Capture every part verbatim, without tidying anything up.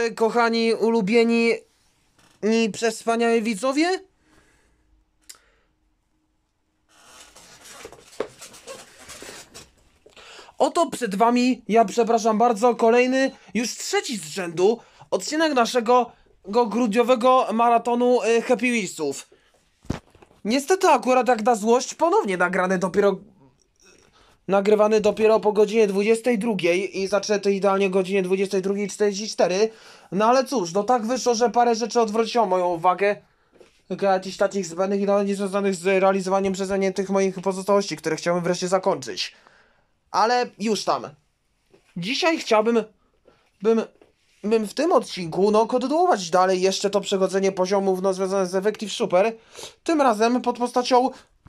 Kochani, ulubieni i przeswaniali widzowie? Oto przed wami, ja przepraszam bardzo, kolejny, już trzeci z rzędu odcinek naszego go grudniowego maratonu y, Happy Wheelsów. Niestety akurat jak na złość ponownie nagrany dopiero nagrywany dopiero po godzinie dwudziestej drugiej i zaczęty idealnie o godzinie dwudziestej drugiej czterdzieści cztery. No ale cóż, no tak wyszło, że parę rzeczy odwróciło moją uwagę. Jakichś takich zbędnych i nawet nie związanych z realizowaniem przeze mnie tych moich pozostałości, które chciałbym wreszcie zakończyć. Ale już tam. Dzisiaj chciałbym bym, bym w tym odcinku no kontynuować dalej jeszcze to przechodzenie poziomów no związane z Effective Super. Tym razem pod postacią...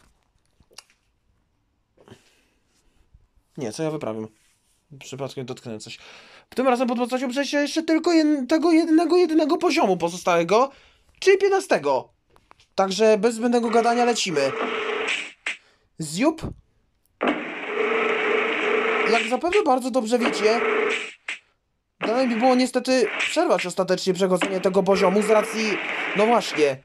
Nie, co ja wyprawiam? Przypadkiem dotknąłem coś. Tym razem pod postacią przejścia jeszcze tylko jed tego jednego, jedynego poziomu pozostałego, czyli piętnastego. Także bez zbędnego gadania lecimy. Zjup. Jak zapewne bardzo dobrze wiecie, dalej mi było niestety przerwać ostatecznie przechodzenie tego poziomu z racji... No właśnie.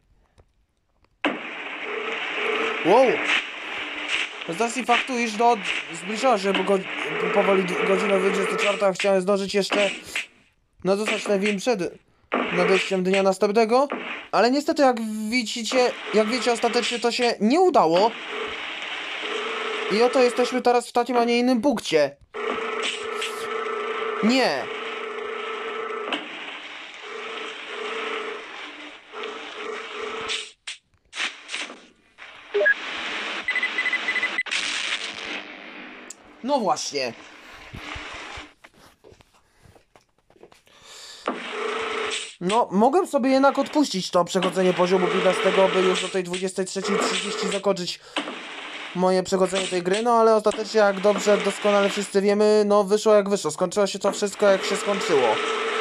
Wow. Z racji faktu, iż do... zbliżała się bo go, powoli godzina dwudziesta czwarta, chciałem zdążyć jeszcze no zostać na film przed nadejściem dnia następnego, ale niestety jak widzicie, jak wiecie, ostatecznie to się nie udało. I oto jesteśmy teraz w takim, a nie innym punkcie. Nie. No właśnie. No, mogłem sobie jednak odpuścić to przechodzenie poziomu piętnastego, by już do tej dwudziestej trzeciej trzydzieści zakończyć moje przechodzenie tej gry, no ale ostatecznie, jak dobrze, doskonale wszyscy wiemy, no wyszło jak wyszło. Skończyło się to wszystko jak się skończyło.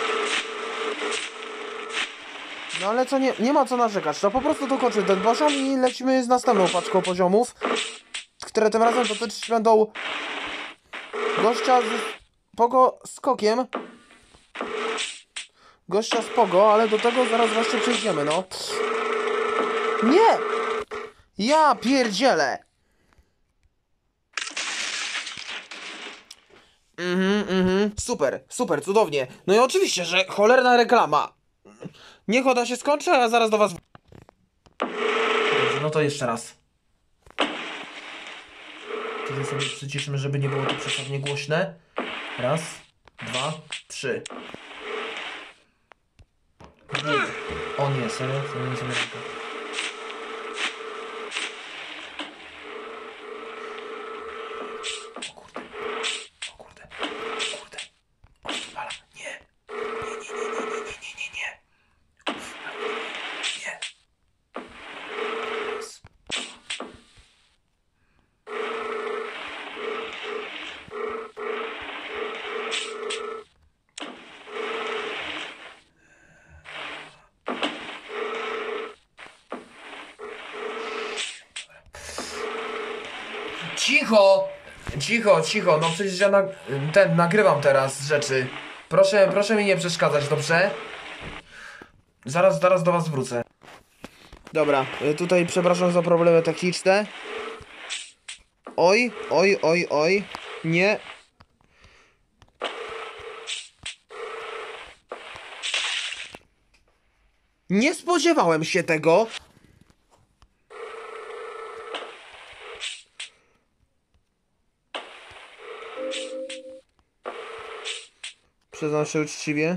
No ale co, nie, nie ma co narzekać, to po prostu dokończymy ten poziom i lecimy z następną paczką poziomów, które tym razem dotyczyć będą gościa z pogo skokiem. Gościa z pogo, ale do tego zaraz właśnie przejdziemy, no. Nie! Ja pierdzielę! Mhm, mhm, super, super, cudownie. No i oczywiście, że cholerna reklama. Niech ona się skończy, a ja zaraz do was... Dobrze, no to jeszcze raz. Tutaj sobie przyciszymy, żeby nie było to przesadnie głośne. Raz, dwa, trzy. O nie, serio? Serio nie sobie rękę. O kurde. O kurde. O kurde. O wala. Nie. Nie, nie, nie, nie, nie, nie, nie, nie. Uf, nie. Raz. Cicho! Cicho, cicho, no przecież ja na, ten, nagrywam teraz rzeczy. Proszę, proszę mi nie przeszkadzać, dobrze? Zaraz, zaraz do was wrócę. Dobra, tutaj przepraszam za problemy techniczne. Oj, oj, oj, oj. Nie. Nie spodziewałem się tego. Przyznam się uczciwie.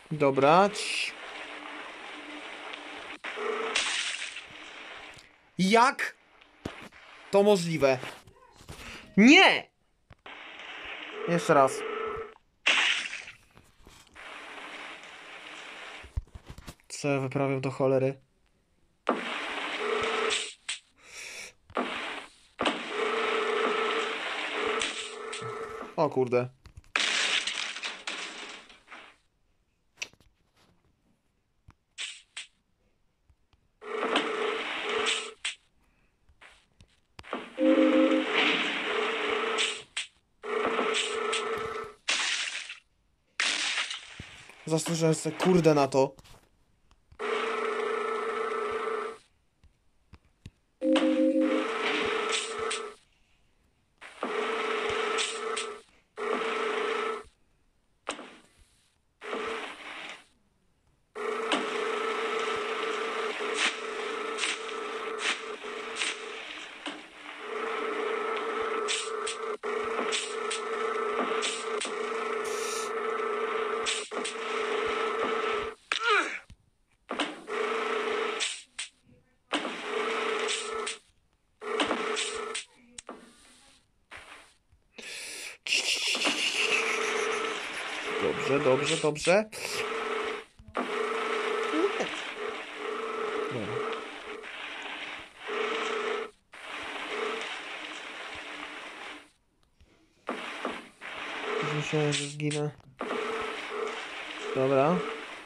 Dobra. Cii. Jak to możliwe? Nie! Jeszcze raz. Co ja wyprawiam do cholery? O kurde. Zasłużyłem sobie kurde na to. Dobrze, dobrze, dobrze. Dobra. Już myślałem, że zginę. Dobra.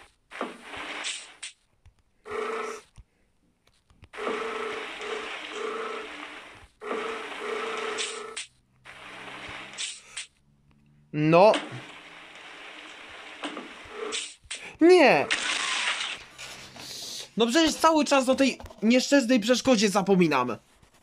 No. Nie! No przecież cały czas o tej nieszczęsnej przeszkodzie zapominam.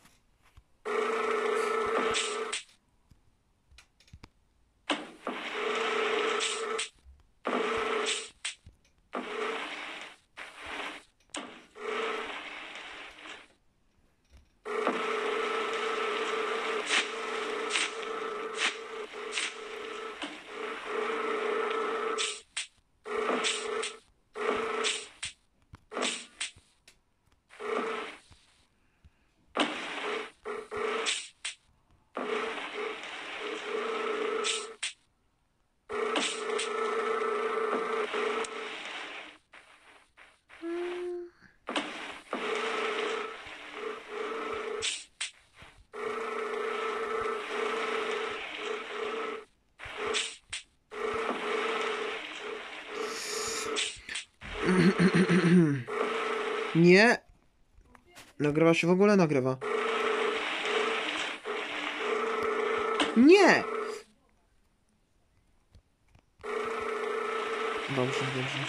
Nie. Nagrywa się w ogóle? Nagrywa. Nie! Dobrze, dobrze.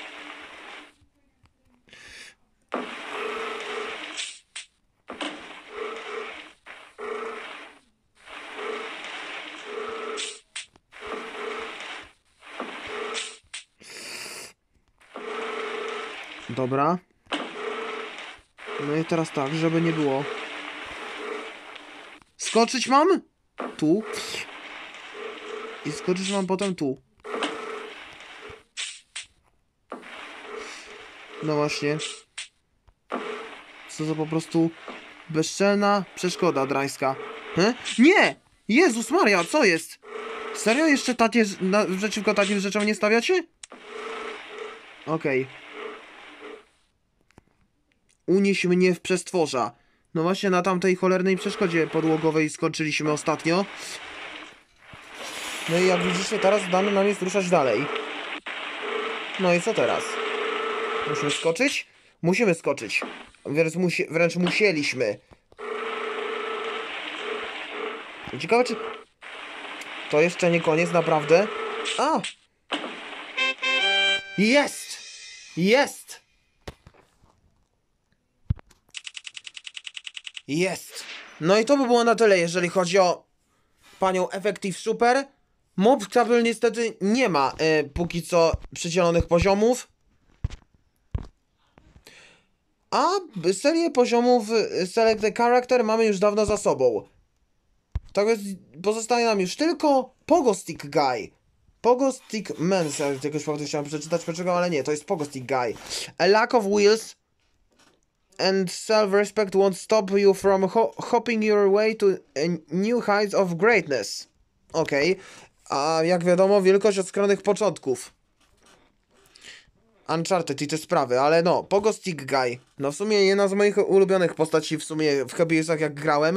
Dobra. No i teraz tak, żeby nie było. Skoczyć mam? Tu. I skoczyć mam potem tu. No właśnie. Co to po prostu bezczelna przeszkoda drańska. He? Nie! Jezus Maria, co jest? Serio? Jeszcze takie na, przeciwko takim rzeczom nie stawiacie? Okej. Okay. Unieś mnie w przestworza. No właśnie na tamtej cholernej przeszkodzie podłogowej skończyliśmy ostatnio. No i jak widzicie, teraz dane nam jest ruszać dalej. No i co teraz? Musimy skoczyć? Musimy skoczyć. Wręcz, musi wręcz musieliśmy. Ciekawe, czy... To jeszcze nie koniec, naprawdę? A! Jest! Jest! Jest! No i to by było na tyle, jeżeli chodzi o panią Effective Super. Mob Couple niestety nie ma y, póki co przydzielonych poziomów. A serię poziomów Select a Character mamy już dawno za sobą. Tak więc pozostaje nam już tylko Pogo Stick Guy. Pogo Stick Man, z jakiegoś powodu chciałem przeczytać, dlaczego, ale nie, to jest Pogo Stick Guy. A lack of wheels and self-respect won't stop you from ho hopping your way to new heights of greatness. Okej, okay. A jak wiadomo, wielkość od skronych początków. Uncharted i te sprawy, ale no, Pogo Stick Guy. No w sumie jedna z moich ulubionych postaci w sumie w Happy Wheelsach jak grałem.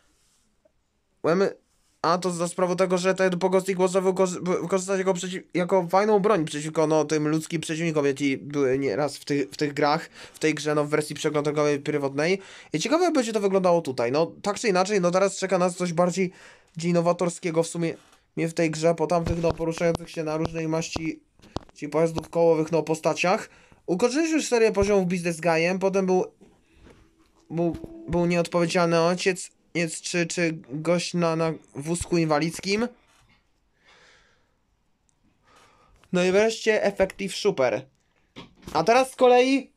A to za sprawą tego, że ten Pogo Stick można wykorzystać jako, jako fajną broń przeciwko no, tym ludzkim przeciwnikom, jakie były nieraz w, ty w tych grach, w tej grze, no w wersji przeglądowej pierwotnej. I ciekawe jak będzie to wyglądało tutaj. No tak czy inaczej, no teraz czeka nas coś bardziej innowatorskiego w sumie w tej grze, po tamtych no poruszających się na różnej maści ci pojazdów kołowych no postaciach. Ukończyliśmy już serię poziomów Business Guyem, potem był był, był nieodpowiedzialny ojciec, jest, czy, czy gość na, na wózku inwalidzkim. No i wreszcie Effective Super. A teraz z kolei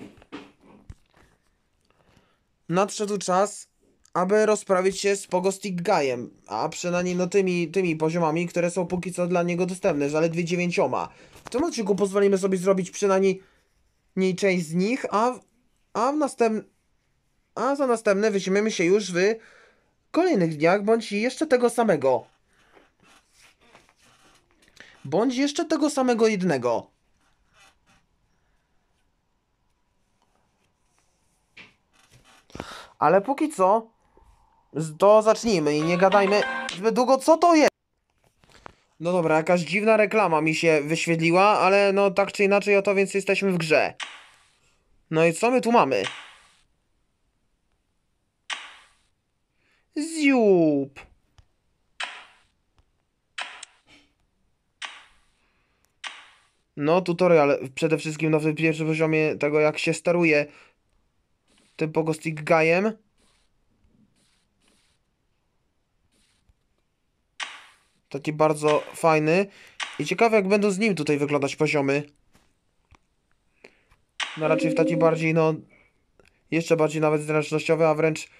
nadszedł czas, aby rozprawić się z Pogo Stick Guyem, a przynajmniej no tymi, tymi poziomami, które są póki co dla niego dostępne, zaledwie dziewięcioma. W tym odcinku pozwolimy sobie zrobić przynajmniej mniej część z nich, a, a w następnym a za następne weźmiemy się już w kolejnych dniach, bądź jeszcze tego samego. Bądź jeszcze tego samego jednego. Ale póki co, to zacznijmy i nie gadajmy zbyt długo, co to jest. No dobra, jakaś dziwna reklama mi się wyświetliła, ale no tak czy inaczej, oto więc jesteśmy w grze. No i co my tu mamy? Ziup. No, tutorial przede wszystkim no, w pierwszym poziomie tego, jak się steruje tym Pogo Stick Guyem. Taki bardzo fajny. I ciekawe, jak będą z nim tutaj wyglądać poziomy. No raczej w taki bardziej, no... Jeszcze bardziej nawet zręcznościowy, a wręcz...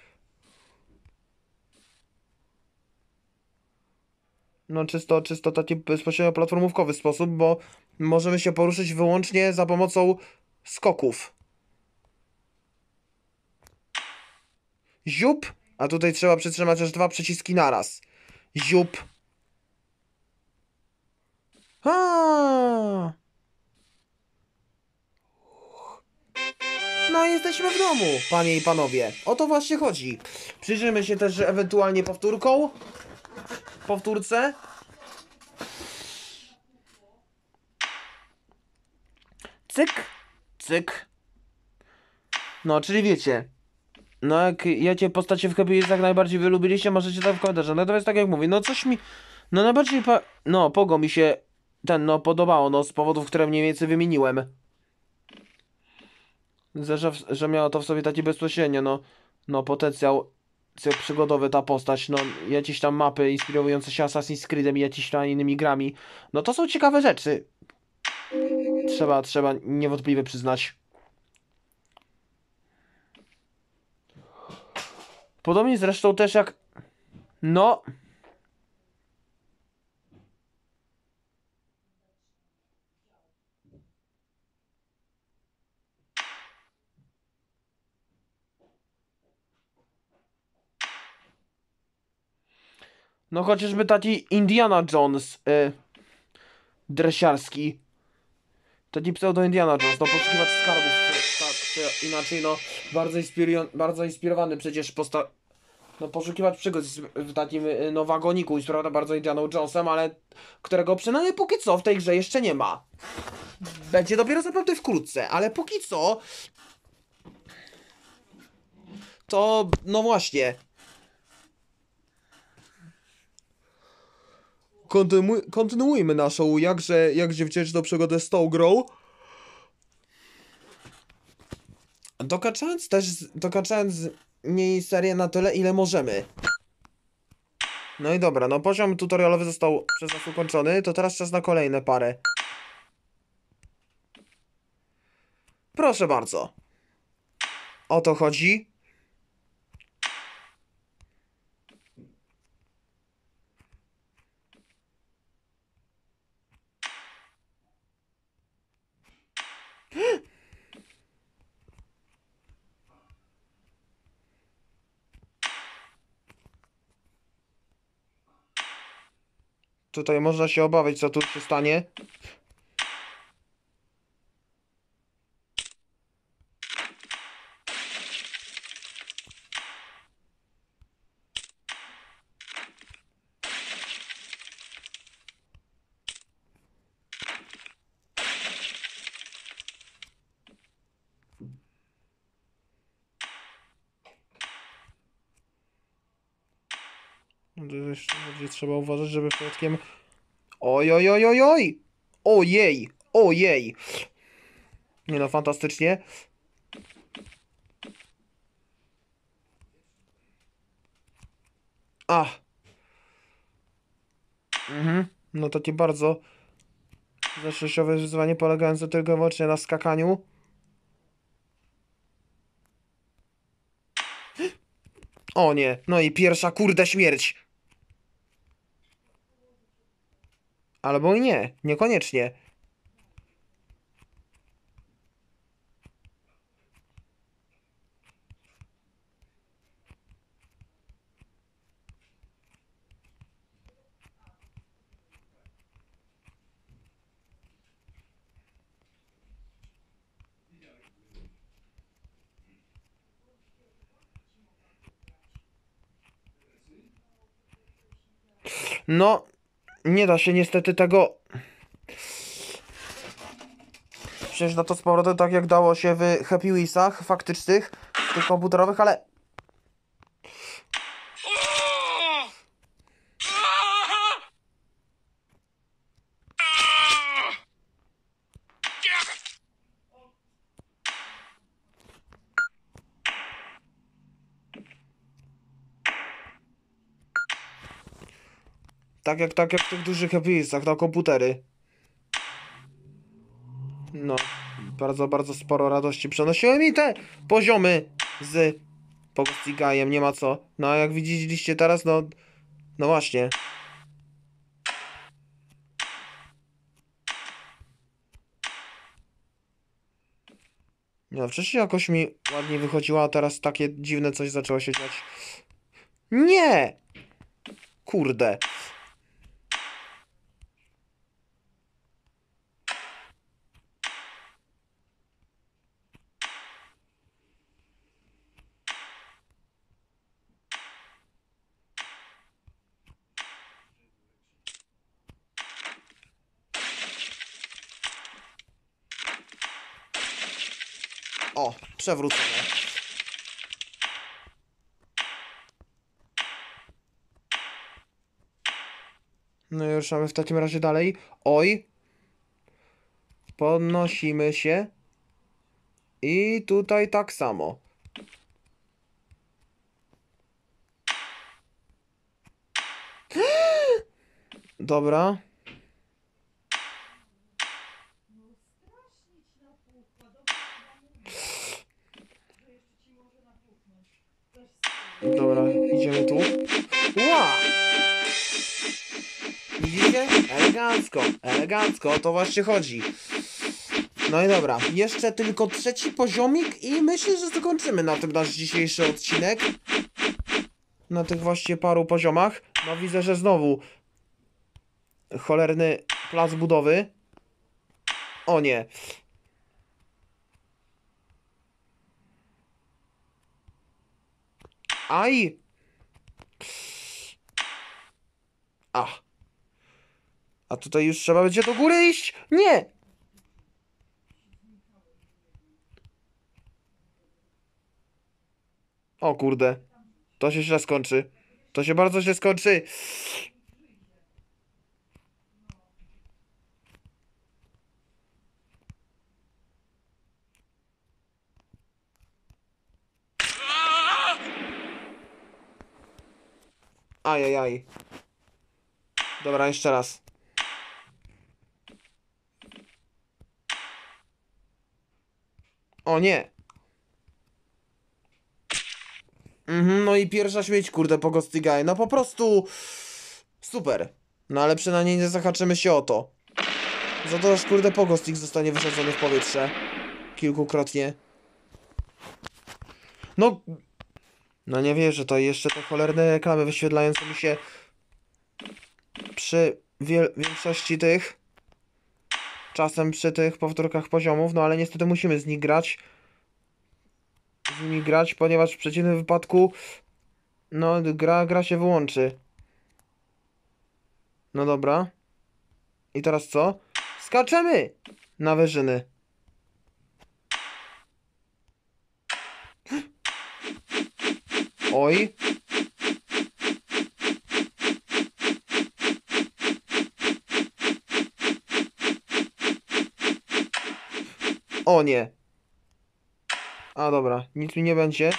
No czysto, czysto taki bezpośrednio platformówkowy sposób, bo możemy się poruszyć wyłącznie za pomocą skoków. Ziup! A tutaj trzeba przytrzymać aż dwa przyciski naraz. Ziup! A! No jesteśmy w domu, panie i panowie. O to właśnie chodzi. Przyjrzymy się też ewentualnie powtórką. Powtórce. Cyk. Cyk. No, czyli wiecie. No jak jakie postacie w Happy Wheelsach najbardziej wylubiliście, możecie tam w komentarzach. Natomiast tak jak mówię, no coś mi... No najbardziej pa... No, Pogo mi się ten, no, podobało, no, z powodów, które mniej więcej wymieniłem. Że, że miało to w sobie taki bezpośrednio, no, no, potencjał przygodowy ta postać, no, jakieś tam mapy inspirujące się Assassin's Creedem i jakimiś tam innymi grami. No, to są ciekawe rzeczy. Trzeba, trzeba niewątpliwie przyznać. Podobnie zresztą też jak... No... No chociażby taki Indiana Jones y, dresiarski. Taki pseudo Indiana Jones, no poszukiwacz skarbów, tak czy inaczej, no bardzo, bardzo inspirowany przecież posta... No poszukiwacz przygód w takim no wagoniku, inspirowany bardzo Indianą Jonesem, ale którego przynajmniej póki co w tej grze jeszcze nie ma. Będzie dopiero zapewne wkrótce, ale póki co... To, no właśnie... Kontynuuj, kontynuujmy naszą jakże, jakże wdzięczną przygodę z tą grą. Dokaczając też, dokaczając niej serię na tyle, ile możemy. No i dobra, no poziom tutorialowy został przez nas ukończony, to teraz czas na kolejne parę. Proszę bardzo. O to chodzi. Tutaj można się obawiać, co tu się stanie. To jeszcze bardziej trzeba uważać, żeby przypadkiem... Oj, oj, oj, oj, oj! Ojej! Ojej! Nie no, fantastycznie. Ach! Mhm. No takie bardzo zaszłościowe wyzwanie polegające tylko i wyłącznie na skakaniu. O nie, no i pierwsza kurde śmierć. Albo i nie, niekoniecznie. No, nie da się niestety tego wziąć na to z powrotem, tak jak dało się w Happy Wheelsach faktycznych, tych komputerowych, ale... Tak jak, tak jak w tych dużych Happy Wheelsach na komputery. No, bardzo, bardzo sporo radości przenosiły mi te poziomy z Pogostigajem, nie ma co. No a jak widzieliście teraz, no, no właśnie. No, wcześniej jakoś mi ładnie wychodziło, a teraz takie dziwne coś zaczęło się dziać. Nie! Kurde. O, przewrócone. No i ruszamy w takim razie dalej. Oj. Podnosimy się. I tutaj tak samo. Dobra. Dobra, idziemy tu. Ła! Widzicie? Elegancko, elegancko, o to właśnie chodzi. No i dobra, jeszcze tylko trzeci poziomik i myślę, że zakończymy na tym nasz dzisiejszy odcinek. Na tych właśnie paru poziomach. No widzę, że znowu cholerny plac budowy. O nie. Aj! Ach. A tutaj już trzeba będzie do góry iść? Nie! O kurde. To się źle skończy. To się bardzo źle skończy. Ajajaj. Dobra, jeszcze raz. O nie. Mhm, no i pierwsza śmieć, kurde, po Ghosty Guy. No po prostu... Super. No ale przynajmniej nie zahaczymy się o to. Za to aż, kurde, pogostik zostanie wysadzony w powietrze. Kilkukrotnie. No... No nie wierzę, to jeszcze te cholerne reklamy wyświetlające mi się... Przy wiel większości tych. Czasem przy tych powtórkach poziomów, no ale niestety musimy z nich grać. Z nimi grać, ponieważ w przeciwnym wypadku no gra, gra się wyłączy. No dobra. I teraz co? Skaczemy na wyżyny. Oj. O nie. A dobra, nic mi nie będzie.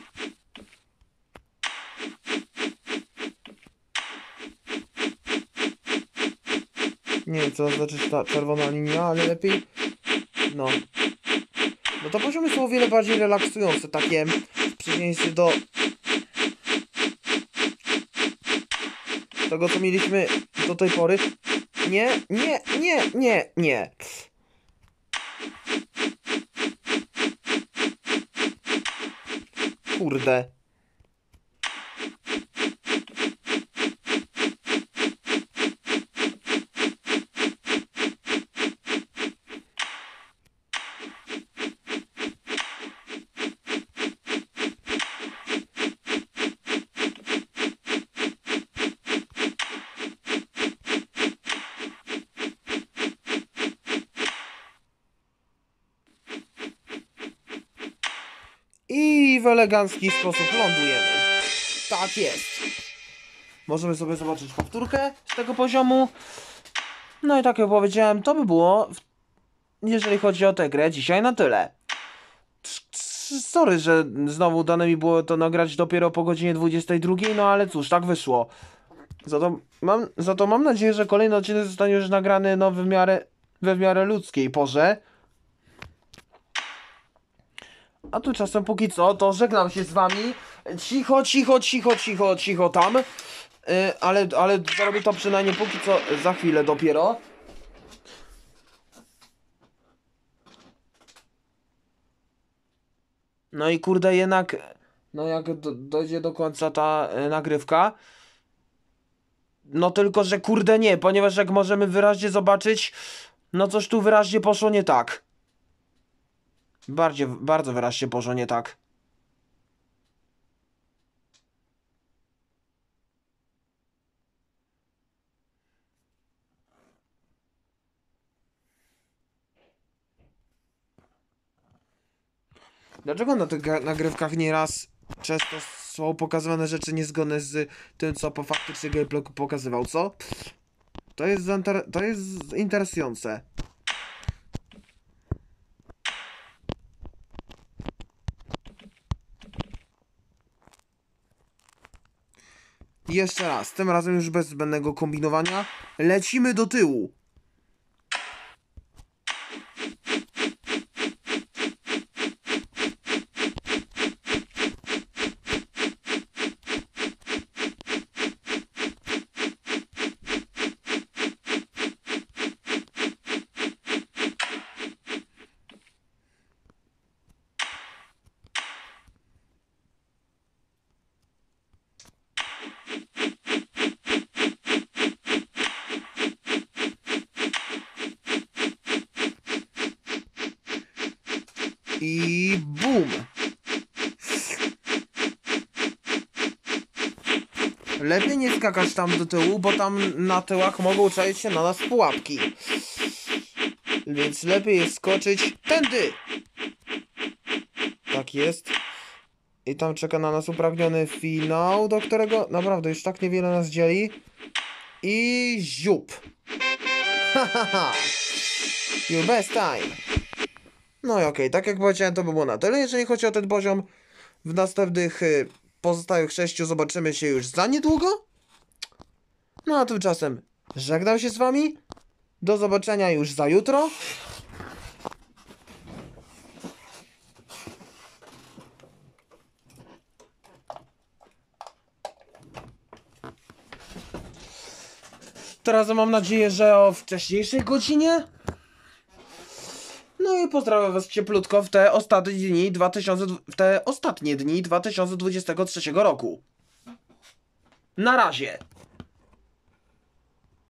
Nie wiem, co znaczy ta czerwona linia, ale lepiej. No. No to poziomy są o wiele bardziej relaksujące, takie w przeciwieństwie do tego, co mieliśmy do tej pory. Nie, nie, nie, nie, nie. Kurde. I w elegancki sposób lądujemy. Tak jest. Możemy sobie zobaczyć powtórkę z tego poziomu. No i tak jak powiedziałem, to by było, jeżeli chodzi o tę grę, dzisiaj na tyle. Sorry, że znowu dane mi było to nagrać dopiero po godzinie dwudziestej drugiej, no ale cóż, tak wyszło. Za to mam, za to mam nadzieję, że kolejny odcinek zostanie już nagrany no, w miarę, we w miarę ludzkiej porze. A tu czasem póki co, to żegnam się z wami. Cicho, cicho, cicho, cicho, cicho tam. Yy, ale, ale zrobię to przynajmniej póki co za chwilę dopiero. No i kurde jednak, no jak do, dojdzie do końca ta y, nagrywka. No tylko, że kurde nie, ponieważ jak możemy wyraźnie zobaczyć, no coś tu wyraźnie poszło nie tak. Bardziej, bardzo wyraźnie poszło nie tak. Dlaczego na tych nagrywkach nieraz często są pokazywane rzeczy niezgodne z tym, co po faktycznie gameplay pokazywał, co? To jest, to jest interesujące. I jeszcze raz, tym razem już bez zbędnego kombinowania, lecimy do tyłu. I bum! Lepiej nie skakać tam do tyłu, bo tam na tyłach mogą czaić się na nas pułapki. Więc lepiej jest skoczyć tędy! Tak jest. I tam czeka na nas upragniony finał, do którego naprawdę już tak niewiele nas dzieli. I ziup! Ha ha ha! Your best time! No i okej, okay, tak jak powiedziałem, to by było na tyle, jeżeli chodzi o ten poziom. W następnych y, pozostałych sześciu zobaczymy się już za niedługo. No a tymczasem żegnam się z wami. Do zobaczenia już za jutro. Teraz mam nadzieję, że o wcześniejszej godzinie. No i pozdrawiam was cieplutko w te ostatnie dni dwa tysiące, w te ostatnie dni dwa tysiące dwudziestego trzeciego roku. Na razie.